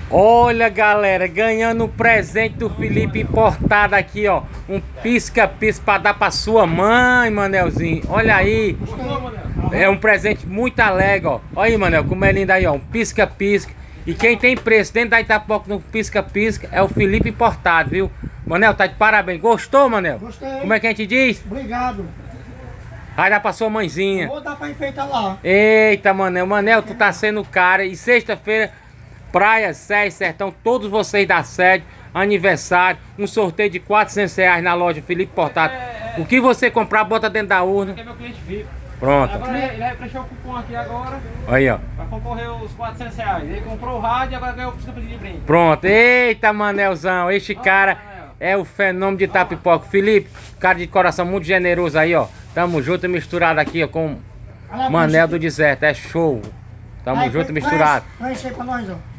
Olha, galera, ganhando um presente do Felipe importado aqui, ó. Um pisca-pisca pra dar pra sua mãe, Manelzinho. Olha aí. É um presente muito alegre, ó. Olha aí, Manel, como é lindo aí, ó. Um pisca-pisca. E quem tem preço dentro da Itapoca no pisca-pisca é o Felipe importado, viu? Manel, tá de parabéns. Gostou, Manel? Gostei. Como é que a gente diz? Obrigado. Vai dar pra sua mãezinha. Vou dar pra enfeitar lá. Eita, Manel. Manel, tu tá sendo cara. E sexta-feira, Praia, Sede, Sertão, todos vocês da sede, aniversário, um sorteio de R$400 na loja Felipe Importado. O que você comprar, bota dentro da urna. Que é meu cliente VIP. Pronto. Agora ele vai preencher o cupom aqui agora. Aí, ó. Vai concorrer os R$400. Ele comprou o rádio e agora ganhou o pisca-pisca de brinde. Pronto. Eita, Manelzão. Este cara é o fenômeno de Itapipoca. Felipe, cara de coração muito generoso aí, ó. Tamo junto e misturado aqui, ó, com Manel do Deserto. É show. Tamo junto e misturado. Vai encher pra nós, ó.